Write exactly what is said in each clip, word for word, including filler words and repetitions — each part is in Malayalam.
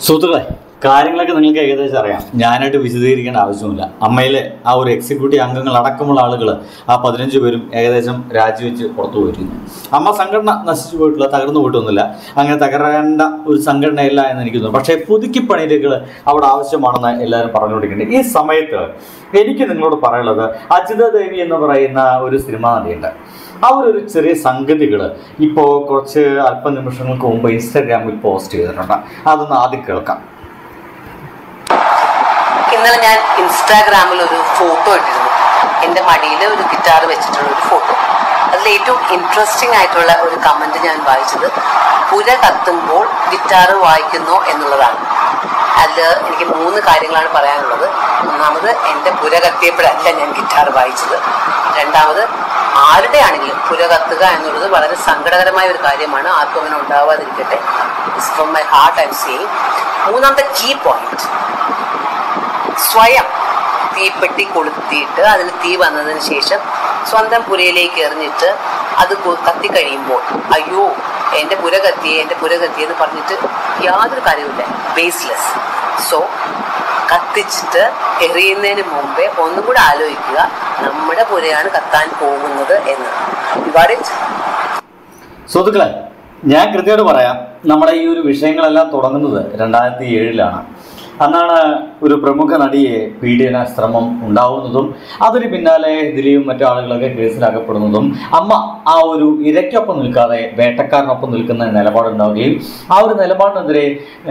സുഹൃത്തുക്കളെ, കാര്യങ്ങളൊക്കെ നിങ്ങൾക്ക് ഏകദേശം അറിയാം. ഞാനായിട്ട് വിശദീകരിക്കേണ്ട ആവശ്യമില്ല. അമ്മയിലെ ആ ഒരു എക്സിക്യൂട്ടീവ് അംഗങ്ങൾ അടക്കമുള്ള ആളുകൾ ആ പതിനഞ്ച് പേരും ഏകദേശം രാജിവെച്ച് പുറത്തു പോയിരുന്നു. അമ്മ സംഘടന നശിച്ചു പോയിട്ടില്ല, തകർന്നു പോയിട്ടൊന്നുമില്ല. അങ്ങനെ തകരേണ്ട ഒരു സംഘടനയല്ല എന്ന് എനിക്ക് തോന്നുന്നു. പക്ഷേ പുതുക്കിപ്പണികൾ അവിടെ ആവശ്യമാണെന്ന് എല്ലാവരും പറഞ്ഞുകൊണ്ടിരിക്കുന്നുണ്ട്. ഈ സമയത്ത് എനിക്ക് നിങ്ങളോട് പറയാനുള്ളത്, അജിത ദേവി എന്ന് പറയുന്ന ഒരു സിനിമാ നടിയുണ്ട്. അവരൊരു ചെറിയ സംഗതികൾ ഇപ്പോൾ കുറച്ച് അല്പനിമിഷങ്ങൾക്ക് മുമ്പ് ഇൻസ്റ്റാഗ്രാമിൽ പോസ്റ്റ് ചെയ്തിട്ടുണ്ട്. അതൊന്ന് ആദ്യം കേൾക്കാം. ഇന്നലെ ഞാൻ ഇൻസ്റ്റാഗ്രാമിൽ ഒരു ഫോട്ടോ ഇട്ടിരുന്നു. എൻ്റെ മടിയിൽ ഒരു ഗിറ്റാർ വെച്ചിട്ടുള്ള ഒരു ഫോട്ടോ. അതിൽ ഏറ്റവും ഇൻട്രസ്റ്റിംഗ് ആയിട്ടുള്ള ഒരു കമൻറ്റ് ഞാൻ വായിച്ചത്, പുര കത്തുമ്പോൾ ഗിറ്റാർ വായിക്കുന്നോ എന്നുള്ളതാണ്. അതിൽ എനിക്ക് മൂന്ന് കാര്യങ്ങളാണ് പറയാനുള്ളത്. ഒന്നാമത്, എൻ്റെ പുര കത്തിയപ്പോഴല്ല ഞാൻ ഗിറ്റാർ വായിച്ചത്. രണ്ടാമത്, ആരുടെ ആണെങ്കിലും പുര കത്തുക എന്നുള്ളത് വളരെ സങ്കടകരമായ ഒരു കാര്യമാണ്. ആർക്കും അങ്ങനെ ഉണ്ടാവാതിരിക്കട്ടെ. It's from my heart I'm saying. മൂന്നാമത്തെ കീ പോയിന്റ്, സ്വയം തീപ്പെട്ടി കൊളുത്തിയിട്ട് അതിന് തീ വന്നതിന് ശേഷം സ്വന്തം പുരയിലേക്ക് എറിഞ്ഞിട്ട് അത് കത്തിക്കഴിയുമ്പോൾ അയ്യോ എൻ്റെ പുര കത്തിയേ എൻ്റെ പുര കത്തിയെന്ന് പറഞ്ഞിട്ട് യാതൊരു കാര്യമില്ല. ബേസ്ലെസ്. സോ കത്തിച്ചിട്ട് എറിയുന്നതിന് മുമ്പേ ഒന്നും കൂടെ ആലോചിക്കുക, നമ്മുടെ പുരയാണ് കത്താൻ പോകുന്നത് എന്ന്. സുഹൃത്തുക്കളെ, ഞാൻ കൃത്യമായിട്ട് പറയാം. നമ്മുടെ ഈ ഒരു വിഷയങ്ങളെല്ലാം തുടങ്ങുന്നത് രണ്ടായിരത്തി ഏഴിലാണ്. അന്നാണ് ഒരു പ്രമുഖ നടിയെ പീഡന ശ്രമം ഉണ്ടാവുന്നതും അതിന് പിന്നാലെ ദിലീപും മറ്റു ആളുകളൊക്കെ കേസിലാക്കപ്പെടുന്നതും അമ്മ ആ ഒരു ഇരയ്ക്കൊപ്പം നിൽക്കാതെ വേട്ടക്കാരനൊപ്പം നിൽക്കുന്ന നിലപാടുണ്ടാവുകയും ആ ഒരു നിലപാടിനെതിരെ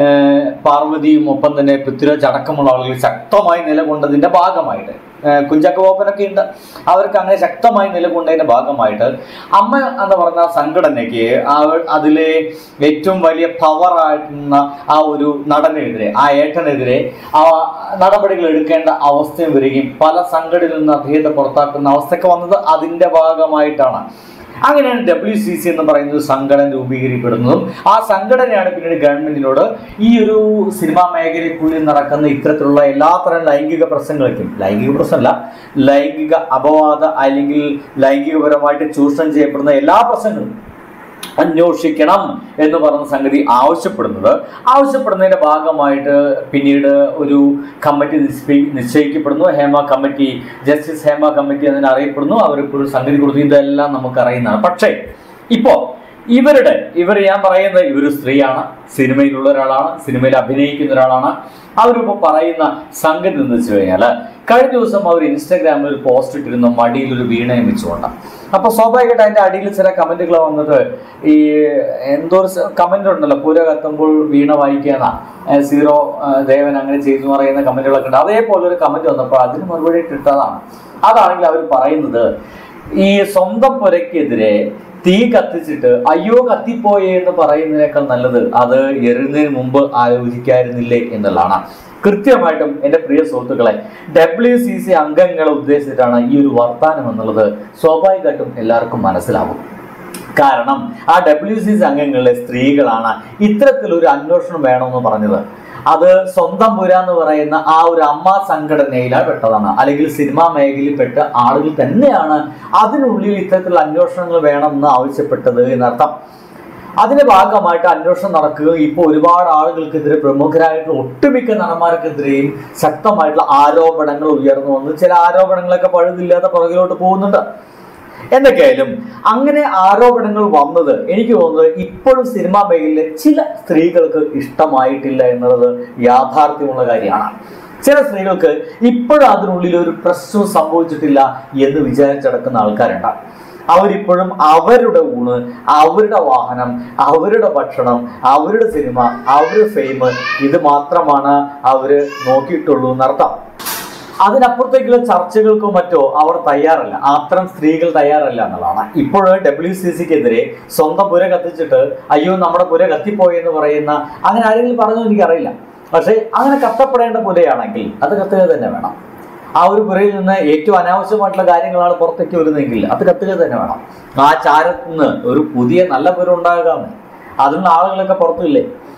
പാർവതിയും ഒപ്പം തന്നെ പൃഥ്വിരാജ് അടക്കമുള്ള ആളുകൾ ശക്തമായി നിലകൊണ്ടതിൻ്റെ ഭാഗമായിട്ട്, കുഞ്ചാക്കോ ബോബനൊക്കെ ഉണ്ട്, അവർക്ക് അങ്ങനെ ശക്തമായി നിലകൊണ്ടതിൻ്റെ ഭാഗമായിട്ട് അമ്മ എന്ന് പറഞ്ഞ സംഘടനയ്ക്ക് ആ അതിലെ ഏറ്റവും വലിയ പവറായിട്ടുന്ന ആ ഒരു നടനെതിരെ, ആ ഏട്ടനെതിരെ ആ നടപടികൾ എടുക്കേണ്ട അവസ്ഥയും വരികയും പല സംഘടനയിൽ നിന്ന് അദ്ദേഹത്തെ പുറത്താക്കുന്ന അവസ്ഥയൊക്കെ വന്നത് അതിൻ്റെ ഭാഗമായിട്ടാണ്. അങ്ങനെയാണ് ഡബ്ല്യു സി സി എന്ന് പറയുന്ന ഒരു സംഘടന രൂപീകരിക്കപ്പെടുന്നതും ആ സംഘടനയാണ് പിന്നീട് ഗവൺമെന്റിനോട് ഈ ഒരു സിനിമാ മേഖലയ്ക്കുള്ളിൽ നടക്കുന്ന ഇത്തരത്തിലുള്ള എല്ലാത്തരം ലൈംഗിക പ്രശ്നങ്ങൾക്കും, ലൈംഗിക പ്രശ്നമല്ല, ലൈംഗിക അപവാദ അല്ലെങ്കിൽ ലൈംഗികപരമായിട്ട് ചൂഷണം ചെയ്യപ്പെടുന്ന എല്ലാ പ്രശ്നങ്ങളും അന്വേഷിക്കണം എന്ന് പറഞ്ഞ സംഗതി ആവശ്യപ്പെടുന്നത് ആവശ്യപ്പെടുന്നതിൻ്റെ ഭാഗമായിട്ട് പിന്നീട് ഒരു കമ്മിറ്റി നിശ്ചയിക്കപ്പെടുന്നു. Hema committee, justice Hema committee എന്നതിന് അറിയപ്പെടുന്നു. അവർക്ക് ഒരു സംഗതി കൊടുത്തു. ഇതെല്ലാം നമുക്കറിയുന്നതാണ്. പക്ഷേ ഇപ്പോൾ ഇവരുടെ ഇവർ ഞാൻ പറയുന്നത് ഇവർ സ്ത്രീയാണ്, സിനിമയിലുള്ള ഒരാളാണ്, സിനിമയിൽ അഭിനയിക്കുന്ന ഒരാളാണ്. അവരിപ്പോൾ പറയുന്ന സംഗതി എന്ന് വെച്ച് കഴിഞ്ഞാൽ, കഴിഞ്ഞ ദിവസം അവർ ഇൻസ്റ്റാഗ്രാമിൽ ഒരു പോസ്റ്റ് ഇട്ടിരുന്നു മടിയിലൊരു വീണയും വെച്ചുകൊണ്ടാണ്. അപ്പോൾ സ്വാഭാവികമായിട്ട് അതിൻ്റെ അടിയിൽ ചില കമൻറ്റുകൾ വന്നിട്ട് ഈ എന്തോ ഒരു കമൻ്റ് ഉണ്ടല്ലോ, പുര കത്തുമ്പോൾ വീണ വായിക്കാനാ സീറോ ദേവൻ അങ്ങനെ ചെയ്തു പറയുന്ന കമൻറ്റുകളൊക്കെ ഉണ്ട്. അതേപോലെ ഒരു കമൻറ്റ് വന്നപ്പോൾ അതിന് മറുപടി ഇട്ടിട്ടതാണ്. അതാണെങ്കിൽ അവർ പറയുന്നത്, ഈ സ്വന്തം പുരയ്ക്കെതിരെ തീ കത്തിച്ചിട്ട് അയ്യോ കത്തിപ്പോയേ എന്ന് പറയുന്നതിനേക്കാൾ നല്ലത് അത് എറിയുന്നതിന് മുമ്പ് ആലോചിക്കായിരുന്നില്ലേ എന്നുള്ളതാണ്. കൃത്യമായിട്ടും എൻ്റെ പ്രിയ സുഹൃത്തുക്കളെ, ഡബ്ല്യു സി സി അംഗങ്ങളെ ഉദ്ദേശിച്ചിട്ടാണ് ഈ ഒരു വർത്താനം എന്നുള്ളത് സ്വാഭാവികമായിട്ടും എല്ലാവർക്കും മനസ്സിലാവും. കാരണം ആ ഡബ്ല്യു സി സി അംഗങ്ങളിലെ സ്ത്രീകളാണ് ഇത്തരത്തിലൊരു അന്വേഷണം വേണമെന്ന് പറഞ്ഞത്. അത് സ്വന്തം പുര എന്ന് പറയുന്ന ആ ഒരു അമ്മ സംഘടനയിലാണ് പെട്ടതാണ്, അല്ലെങ്കിൽ സിനിമാ മേഖലയിൽപ്പെട്ട ആളുകൾ തന്നെയാണ് അതിനുള്ളിൽ ഇത്തരത്തിലുള്ള അന്വേഷണങ്ങൾ വേണമെന്ന് ആവശ്യപ്പെട്ടത് എന്നർത്ഥം. അതിന്റെ ഭാഗമായിട്ട് അന്വേഷണം നടക്കുകയും ഇപ്പോൾ ഒരുപാട് ആളുകൾക്കെതിരെ, പ്രമുഖരായിട്ടുള്ള ഒട്ടുമിക്ക നടന്മാർക്കെതിരെയും ശക്തമായിട്ടുള്ള ആരോപണങ്ങൾ ഉയർന്നു വന്ന് ചില ആരോപണങ്ങളൊക്കെ പഴുതില്ലാതെ പുറകിലോട്ട് പോകുന്നുണ്ട്. എന്തൊക്കെയായാലും അങ്ങനെ ആരോപണങ്ങൾ വന്നത് എനിക്ക് തോന്നുന്നത് ഇപ്പോഴും സിനിമാ മേഖലയിലെ ചില സ്ത്രീകൾക്ക് ഇഷ്ടമായിട്ടില്ല എന്നുള്ളത് യാഥാർത്ഥ്യമുള്ള കാര്യമാണ്. ചില സ്ത്രീകൾക്ക് ഇപ്പോഴും അതിനുള്ളിൽ ഒരു പ്രശ്നവും സംഭവിച്ചിട്ടില്ല എന്ന് വിചാരിച്ചടക്കുന്ന ആൾക്കാരുണ്ട്. അവരിപ്പോഴും അവരുടെ ഊണ്, അവരുടെ വാഹനം, അവരുടെ ഭക്ഷണം, അവരുടെ സിനിമ, അവരുടെ ഫെയിം, ഇത് മാത്രമാണ് അവർ നോക്കിയിട്ടുള്ളൂ എന്നർത്ഥം. അതിനപ്പുറത്തേക്കുള്ള ചർച്ചകൾക്കോ മറ്റോ അവർ തയ്യാറല്ല. അത്തരം സ്ത്രീകൾ തയ്യാറല്ല എന്നുള്ളതാണ്. ഇപ്പോൾ ഡബ്ല്യു സി സിക്കെതിരെ സ്വന്തം പുര കത്തിച്ചിട്ട് അയ്യോ നമ്മുടെ പുര കത്തിപ്പോയി എന്ന് പറയുന്ന അങ്ങനെ ആരെങ്കിലും പറഞ്ഞു എനിക്കറിയില്ല. പക്ഷേ അങ്ങനെ കത്തപ്പെടേണ്ട പുരയാണെങ്കിൽ അത് കത്തുക തന്നെ വേണം. ആ ഒരു പുരയിൽ നിന്ന് ഏറ്റവും അനാവശ്യമായിട്ടുള്ള കാര്യങ്ങളാണ് പുറത്തേക്ക് വരുന്നതെങ്കിൽ അത് കത്തുക തന്നെ വേണം. ആ ചാരത്ത് നിന്ന് ഒരു പുതിയ നല്ല പുര ഉണ്ടാകാമേ, അതിനുള്ള ആളുകളൊക്കെ പുറത്തില്ലേ.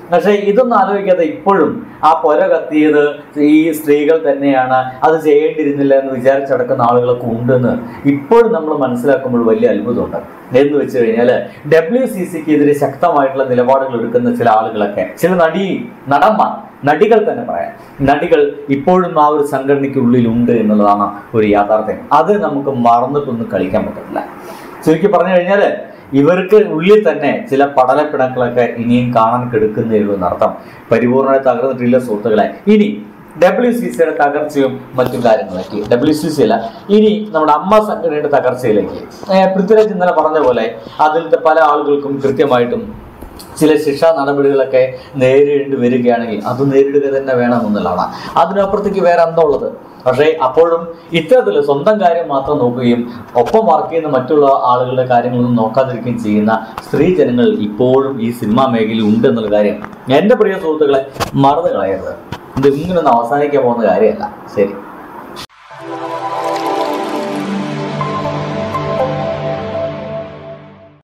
പക്ഷേ ഇതൊന്നും ആലോചിക്കാതെ ഇപ്പോഴും ആ പൊര കത്തിയത് ഈ സ്ത്രീകൾ തന്നെയാണ്, അത് ചെയ്യേണ്ടിയിരുന്നില്ല എന്ന് വിചാരിച്ചടക്കുന്ന ആളുകളൊക്കെ ഉണ്ടെന്ന് ഇപ്പോഴും നമ്മൾ മനസ്സിലാക്കുമ്പോൾ വലിയ അത്ഭുതമുണ്ട്. എന്ന് വെച്ച് കഴിഞ്ഞാൽ ഡബ്ല്യു സി സിക്ക് എതിരെ ശക്തമായിട്ടുള്ള നിലപാടുകൾ എടുക്കുന്ന ചില ആളുകളൊക്കെ, ചില നടി നടന്മാർ, നടികൾ തന്നെ പറയാം, നടികൾ ഇപ്പോഴും ആ ഒരു സംഘടനയ്ക്കുള്ളിലുണ്ട് എന്നുള്ളതാണ് ഒരു യാഥാർത്ഥ്യം. അത് നമുക്ക് മറന്നിട്ടൊന്നും കളിക്കാൻ പറ്റില്ല. ചുരുക്കി പറഞ്ഞു കഴിഞ്ഞാൽ ഇവർക്ക് ഉള്ളിൽ തന്നെ ചില പടലപ്പിണക്കളൊക്കെ ഇനിയും കാണാൻ കെടുക്കുന്നേ ഉള്ളൂ എന്നർത്ഥം. പരിപൂർണ്ണമായി തകർന്നിട്ടില്ല സുഹൃത്തുക്കളെ. ഇനി ഡബ്ല്യു സി സിയുടെ തകർച്ചയും മറ്റു കാര്യങ്ങളിലേക്ക്, ഡബ്ല്യു സി സി അല്ല, ഇനി നമ്മുടെ അമ്മ സംഘടനയുടെ തകർച്ചയിലേക്ക്. പൃഥ്വിരാജ് ഇന്നലെ പറഞ്ഞ പോലെ അതിലത്തെ പല ആളുകൾക്കും കൃത്യമായിട്ടും ചില ശിക്ഷാ നടപടികളൊക്കെ നേരിടേണ്ടി വരികയാണെങ്കിൽ അത് നേരിടുക തന്നെ വേണമെന്നുള്ളതാണ്. അതിനപ്പുറത്തേക്ക് വേറെ എന്താ ഉള്ളത്? പക്ഷേ അപ്പോഴും ഇത്തരത്തിൽ സ്വന്തം കാര്യം മാത്രം നോക്കുകയും ഒപ്പം വർക്ക് ചെയ്യുന്ന മറ്റുള്ള ആളുകളുടെ കാര്യങ്ങളൊന്നും നോക്കാതിരിക്കുകയും ചെയ്യുന്ന സ്ത്രീ ജനങ്ങൾ ഇപ്പോഴും ഈ സിനിമാ മേഖലയിൽ ഉണ്ടെന്നുള്ള കാര്യം എൻ്റെ പ്രിയ സുഹൃത്തുക്കളെ മറന്നു കളയരുത്. ഇത് ഇങ്ങനൊന്നും അവസാനിക്കാൻ പോകുന്ന കാര്യമല്ല. ശരി.